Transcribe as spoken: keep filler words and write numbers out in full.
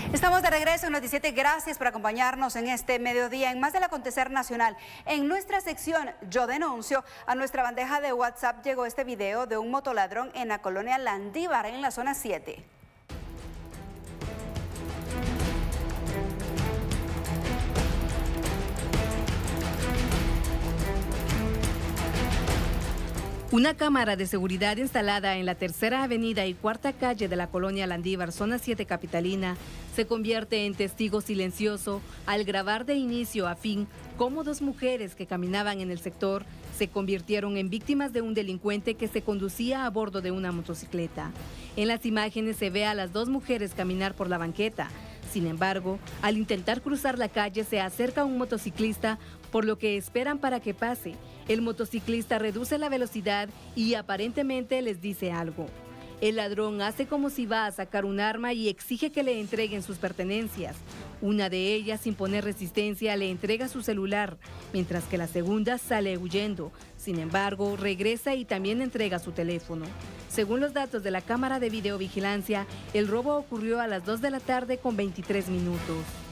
Estamos de regreso en Noticiete. Gracias por acompañarnos en este mediodía en más del acontecer nacional. En nuestra sección Yo Denuncio, a nuestra bandeja de WhatsApp llegó este video de un motoladrón en la colonia Landívar, en la zona siete. Una cámara de seguridad instalada en la tercera avenida y cuarta calle de la colonia Landívar, zona siete capitalina, se convierte en testigo silencioso al grabar de inicio a fin cómo dos mujeres que caminaban en el sector se convirtieron en víctimas de un delincuente que se conducía a bordo de una motocicleta. En las imágenes se ve a las dos mujeres caminar por la banqueta. Sin embargo, al intentar cruzar la calle se acerca un motociclista, por lo que esperan para que pase. El motociclista reduce la velocidad y aparentemente les dice algo. El ladrón hace como si va a sacar un arma y exige que le entreguen sus pertenencias. Una de ellas, sin poner resistencia, le entrega su celular, mientras que la segunda sale huyendo. Sin embargo, regresa y también entrega su teléfono. Según los datos de la cámara de videovigilancia, el robo ocurrió a las dos de la tarde con veintitrés minutos.